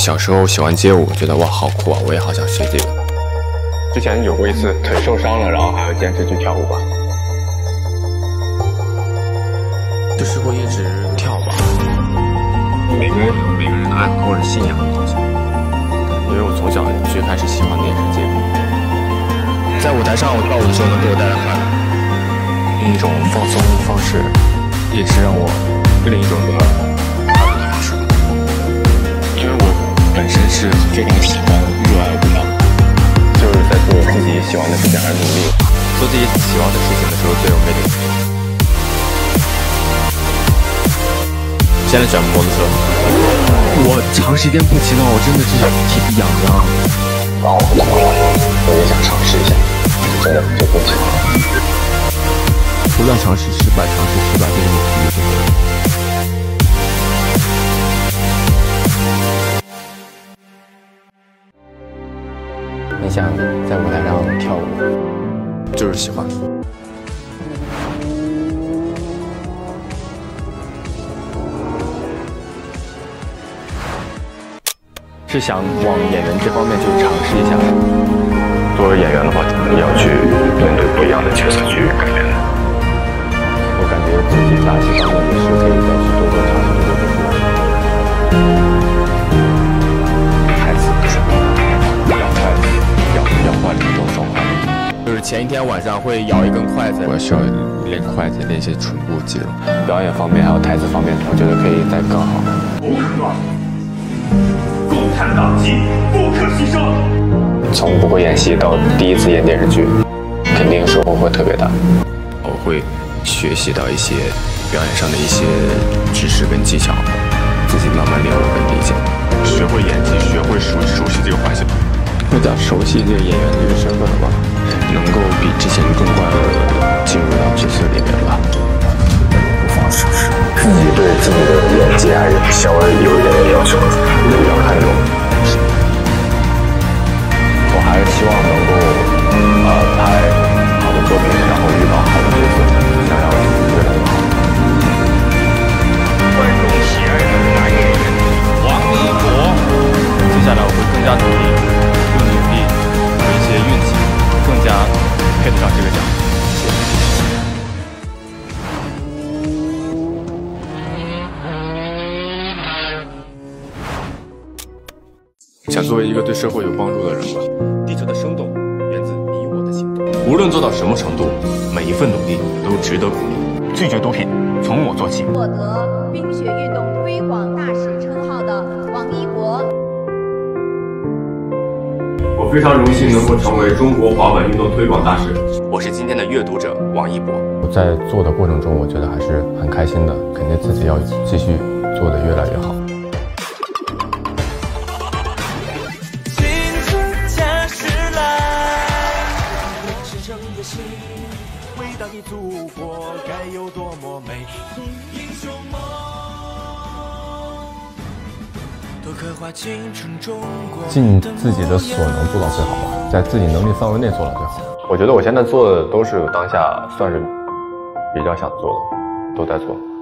小时候喜欢街舞，觉得哇好酷啊，我也好想学这个。之前有过一次腿受伤了，然后还要坚持去跳舞吧。就是会一直跳吧。每个人有每个人的爱好或者信仰的东西。因为我从小最开始喜欢的也是街舞。在舞台上我跳舞的时候能给我带来快乐，另一种放松方式，也是让我另一种的快乐的方式。因为我本身是非常喜欢热爱舞蹈，就是在做自己喜欢的事情而努力，做自己喜欢的事情的时候最有魅力。现在喜欢摩托车，我长时间不骑的话，我真的是挺痒的。然后我也想尝试一下，真的就不喜欢。不断尝试失败，尝试失败，这是我体育精神。你想在舞台上跳舞，就是喜欢。是想往演员这方面去尝试一下。作为演员的话，你要去面对不一样的角色去改变。我感觉自己大戏方面也是可以再去多尝试多出来。台词不是咬筷子，咬筷子用手筷。就是前一天晚上会咬一根筷子，我需要练筷子，练一些唇部肌肉。表演方面还有台词方面，我觉得可以再更好。 共产党籍不可牺牲。 从不会演戏到第一次演电视剧，肯定收获会特别大。我会学习到一些表演上的一些知识跟技巧，自己慢慢领悟跟理解，学会演技，学会熟悉这个环境，更加熟悉这个演员这个身份了吧，能够比之前更快的进入到角色里面吧。不妨试试。自己对自己的演技还是稍微有一点点要求的，比较看重。我还是希望能够拍好的作品，然后遇到好的角色，想让越来越好。 观众喜爱的男演员王一博。 接下来我会更加努力，更努力，有一些运气，更加配得上这个奖。谢谢。想作为一个对社会有帮助的人吧。地球的生动源自你我的行动。 无论做到什么程度，每一份努力都值得鼓励。 拒绝毒品，从我做起。 获得冰雪运动推广大使称号的王一博。 我非常荣幸能够成为中国滑板运动推广大使。 我是今天的阅读者王一博。我在做的过程中，我觉得还是很开心的，肯定自己要继续做得越来越好。 回到你祖国该有多么美，英雄梦都刻画青春中国。 尽自己的所能做到最好吧，在自己能力范围内做到最好。我觉得我现在做的都是当下算是比较想做的，都在做。